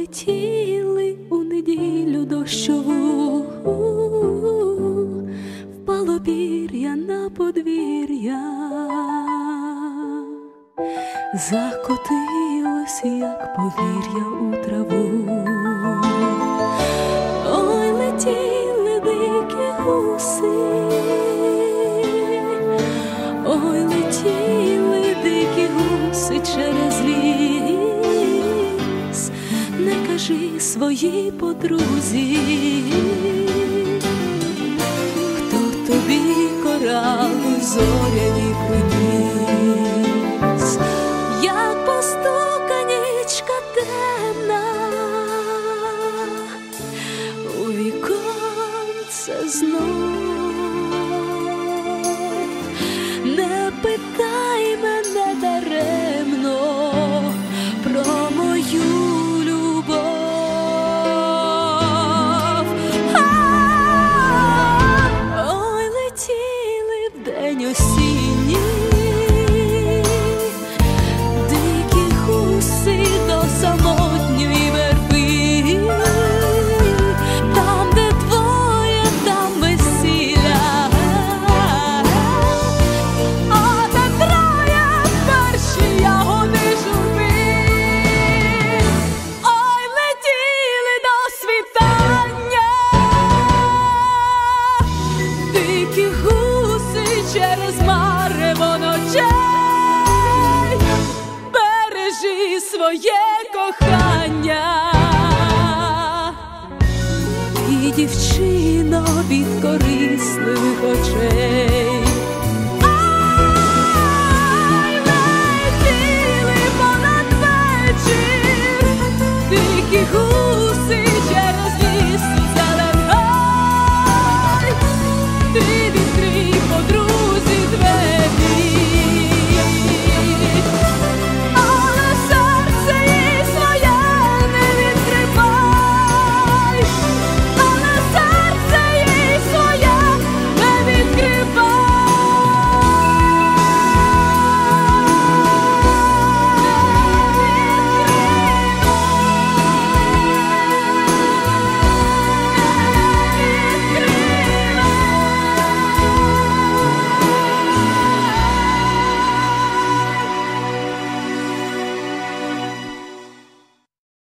летіли у неділю дощову, впало пір'я на подвір'я, закотилось, як повір'я у траву. Ой, летіли дикі гуси, ой, летіли дикі гуси через ліс. Не кажи своїй подрузі, хто тобі коралу зоряні приніс. Як постука нічка темна у віконце знов, не питай мене даремно про мою любов. Ой, летіли вдень осінній дикі гуси до самотньої верби. Там, де двоє, там весілля, а де троє перші ягоди журби. Ой, летіли до світання дикі гуси через марево ночей. Бережи своє кохання і, дівчино, від корисливих очей.